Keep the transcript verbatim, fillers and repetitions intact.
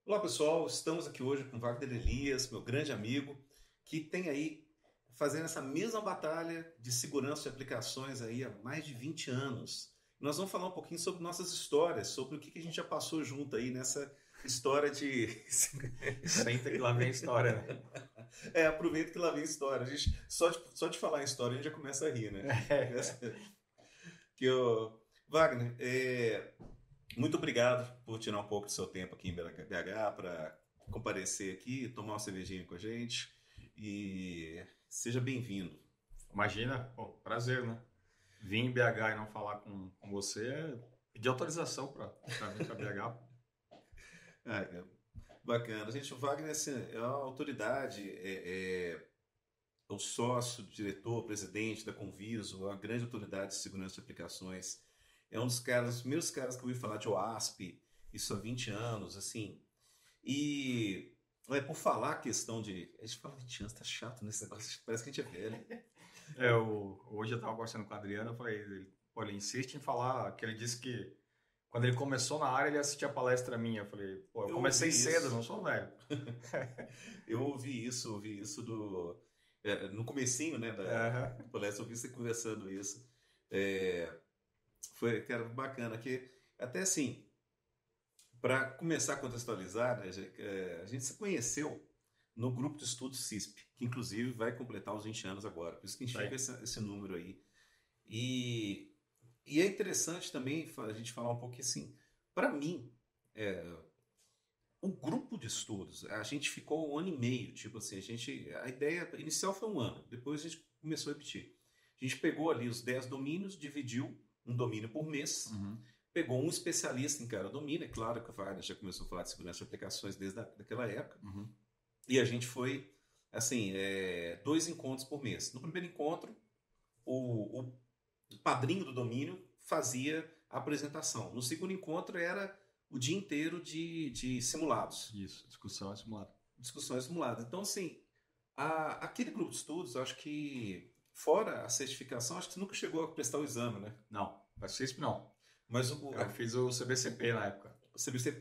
Olá pessoal, estamos aqui hoje com Wagner Elias, meu grande amigo, que tem aí fazendo essa mesma batalha de segurança de aplicações aí há mais de vinte anos. Nós vamos falar um pouquinho sobre nossas histórias, sobre o que a gente já passou junto aí nessa história de... Senta que lá vem a história, né? É, aproveita que lá vem a história. A gente, só, de, só de falar em história a gente já começa a rir, né? Que eu... Wagner, é, muito obrigado por tirar um pouco do seu tempo aqui em B H para comparecer aqui, tomar uma cervejinha com a gente e seja bem-vindo. Imagina, pô, prazer, né? Vir em B H e não falar com, com você é pedir autorização para vir para B H. Ah, é bacana. Gente, o Wagner assim, é uma autoridade, é, é, o sócio, diretor, presidente da Conviso, uma grande autoridade de segurança de aplicações. É um dos caras, os meus caras que eu ouvi falar de OASP, isso há vinte anos, assim. E é, por falar a questão de. A gente fala vinte anos, tá chato nesse negócio, parece que a gente é velho. É, eu, hoje eu estava conversando com o Adriano, eu falei, ele, pô, ele insiste em falar que ele disse que quando ele começou na área ele assistia a palestra minha. Eu falei, pô, eu Eu ouvi comecei cedo, não isso, sou velho. eu ouvi isso, ouvi isso do. É, no comecinho, né, da Aham. palestra, eu ouvi você conversando isso. É, foi, cara, bacana, que até assim, para começar a contextualizar, né, a gente, é, a gente se conheceu no grupo de estudos CISP, que inclusive vai completar os vinte anos agora, por isso que a gente Tá fica aí. esse, esse número aí. E, e é interessante também fa- a gente falar um pouquinho assim, para mim, é, o grupo de estudos, a gente ficou um ano e meio, tipo assim, a gente, a ideia inicial foi um ano, depois a gente começou a repetir. A gente pegou ali os dez domínios, dividiu um domínio por mês, Uhum. pegou um especialista em cada domínio, é claro que a Wagner já começou a falar de segurança de aplicações desde a, daquela época, Uhum. e a gente foi, assim, é, dois encontros por mês. No primeiro encontro, o, o padrinho do domínio fazia a apresentação. No segundo encontro era o dia inteiro de, de simulados, Isso, discussão é simulada. discussões simuladas. Então, assim, a, aquele grupo de estudos, acho que, fora a certificação, acho que você nunca chegou a prestar o exame, né? Não, para CISP não. Mas o, Eu a, fiz o C B C P na época. você